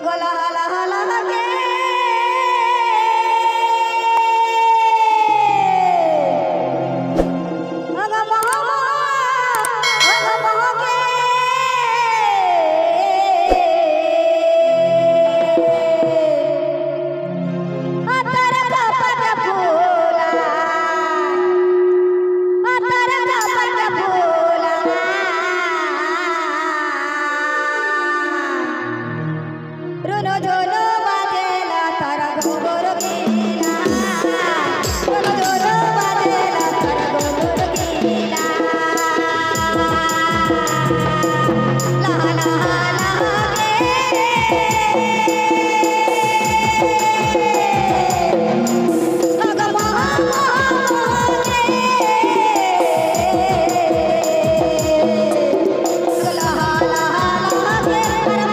गला हाला हाला लगे अगा महा के अतर का पट फूला अतर का पट फूला रुनो झोनो बाजेला तारा गोगोर गीला रुनो झोनो बाजेला तारा गोगोर गीला ला ला ला गे अगा महा के गला हाला हाला गे अरे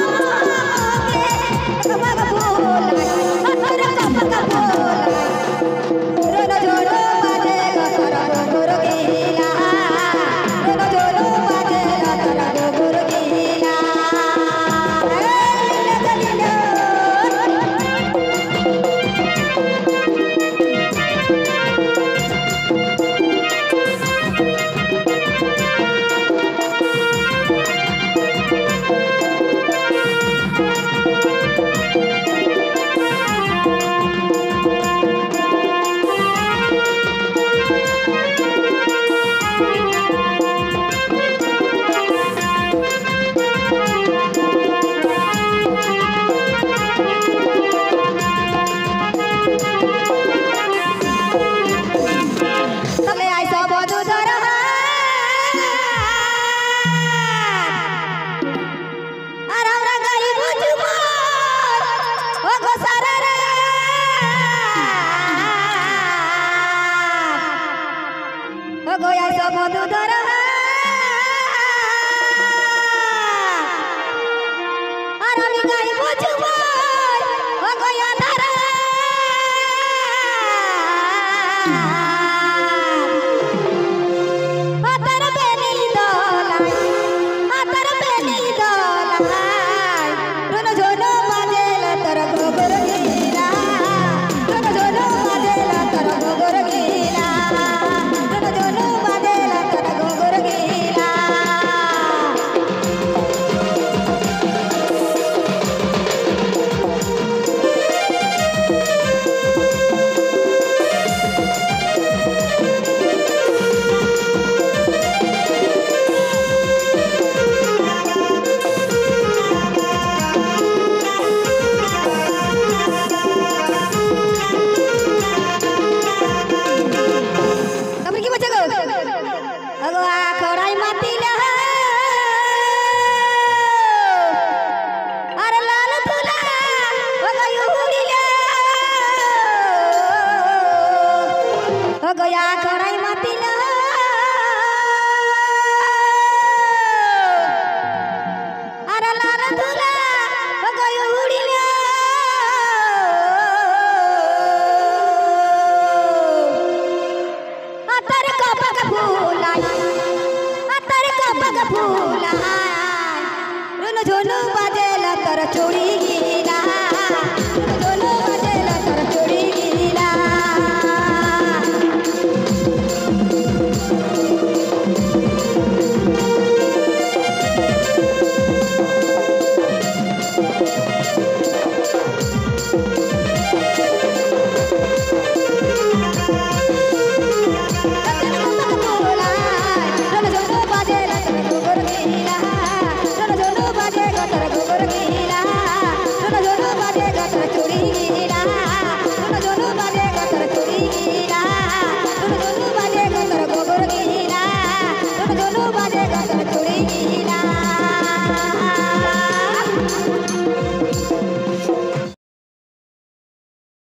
गोया सब दूधर और हम गाई बुझबार ओ गोया धर अतर बेनी दोला रुनो झोनो बाजेला तर गोबर गीला रुनो झोनो बाजेला तर गोबर गीला रुनो झोनो बाजेला तर गोबर गीला गया कराई मातीला अरे लाल तुला गयो उडीला अतर का पग फूला रुनो झोनो बाजेला तर चोरी गीला रुनो झोनो बाजेला तर चोरी गीला दोनों बाजे का तर चोरी गीला